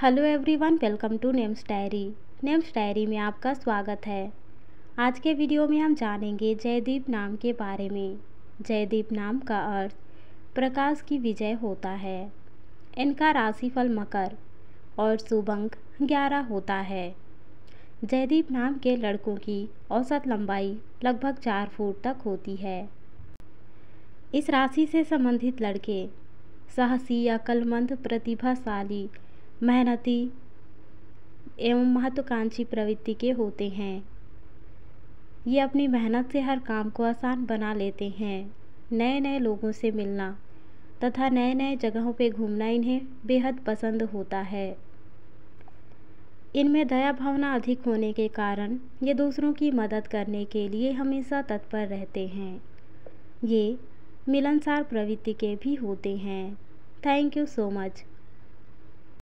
Hello everyone, welcome to names diary. Names diary में आपका स्वागत है। आज के वीडियो में हम जानेंगे जयदीप नाम के बारे में। जयदीप नाम का अर्थ प्रकाश की विजय होता है। इनका राशिफल मकर और शुभ अंक 11 होता है। जयदीप नाम के लड़कों की औसत लंबाई लगभग 4 फुट तक होती है। इस राशि से संबंधित लड़के साहसी, अक्लमंद, प्रतिभाशाली, मेहनती एवं महत्वाकांक्षी प्रवृत्ति के होते हैं। ये अपनी मेहनत से हर काम को आसान बना लेते हैं। नए नए लोगों से मिलना तथा नए नए जगहों पे घूमना इन्हें बेहद पसंद होता है। इनमें दया भावना अधिक होने के कारण ये दूसरों की मदद करने के लिए हमेशा तत्पर रहते हैं। ये मिलनसार प्रवृत्ति के भी होते हैं। Thank you so much.